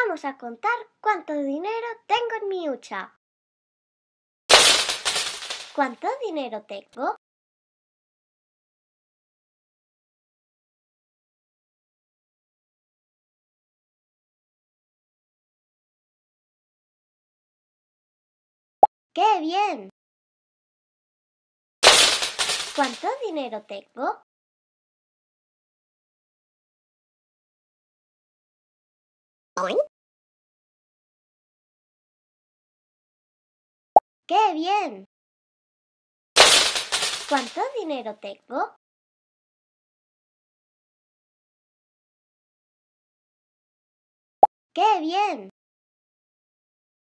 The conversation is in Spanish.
Vamos a contar cuánto dinero tengo en mi hucha. ¿Cuánto dinero tengo? ¡Qué bien! ¿Cuánto dinero tengo? ¡Qué bien! ¿Cuánto dinero tengo? ¡Qué bien!